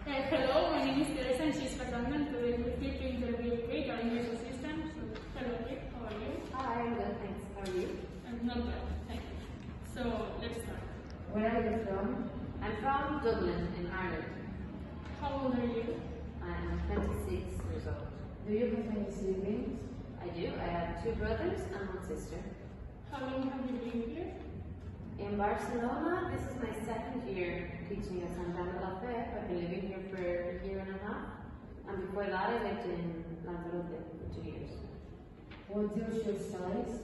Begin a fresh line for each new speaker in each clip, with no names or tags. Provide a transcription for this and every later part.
Hello, my name is Teresa and she's Fernanda, and today we're here to interview Kate, our English assistant. So, hello Kate, how are you?
Hi, I'm good, thanks. How are you?
I'm not bad, thank you. So, let's start.
Where are you from? I'm from Dublin, in Ireland.
How old are you?
I'm 26 years old.
Do you have any siblings?
I do. I have 2 brothers and 1 sister.
How long have you been here?
In Barcelona, this is my 2nd year teaching at Sant Joan de la Fe. I've been living here for a year and a half. And before that, I lived in Lanzarote for 2 years.
What's your shoe size?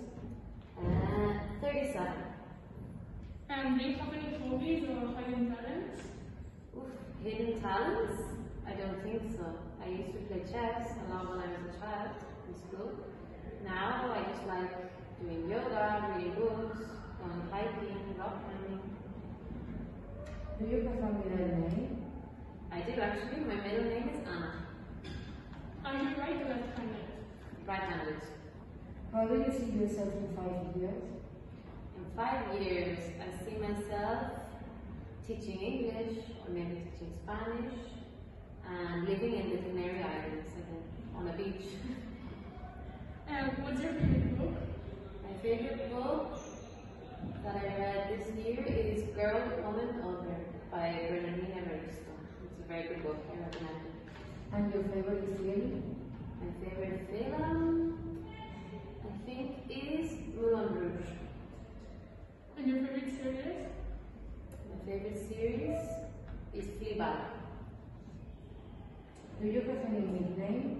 37.
Do you have any hobbies or hidden talents?
Oof, hidden talents? I don't think so. I used to play chess a lot when I was a child in school. Now I just like doing yoga, reading books, going hiking, rock climbing.
Do you have a middle name?
I do actually. My middle name is Anna.
Are you right or left-handed?
Right-handed.
How do you see yourself in 5 years?
In 5 years, I see myself teaching English or maybe teaching Spanish and living in the Canary Islands again, on a beach.
What's your favorite book?
My favorite book that I read this year is Girl, Woman, Older by Bernardina Evaristo. It's a very good book, I recommend it.
And your favorite film?
My favorite film, I think, is Moulin Rouge.
And your favorite series?
My favorite series is Fleabag.
Do you have any nickname?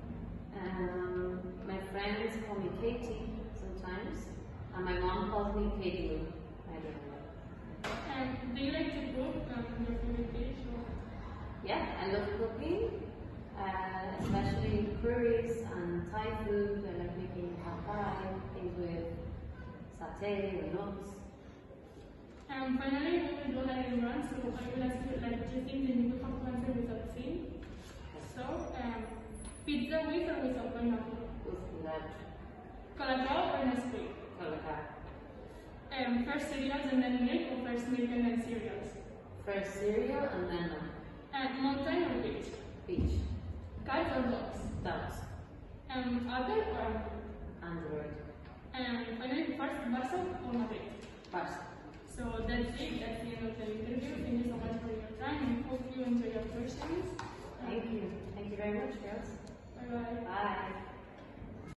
My friends call me Katie sometimes, and my mom calls me Katie Lou. I don't know.
Do you like to cook? Your favorite dish? Or...
Yeah, I love cooking, especially curries and Thai food. I like making pad thai, things with satay or nuts.
Finally, we will go like in run, so I will ask you like 2 things and you will have to answer without seeing. So, pizza with or without pineapple?
Without.
Colacao or Nesquik?
Colacao.
First cereals and then milk, or first milk and then cereals?
First cereal and then
Mountain or beach?
beach.
Cats or dogs?
Dogs.
Apple or
Android.
finally, first Barca or Madrid?
Barca.
So that's it, that's the end of the interview. Thank you so much for your time and hope you enjoy your questions.
Thank you. Thank you very much, girls.
Bye bye.
Bye.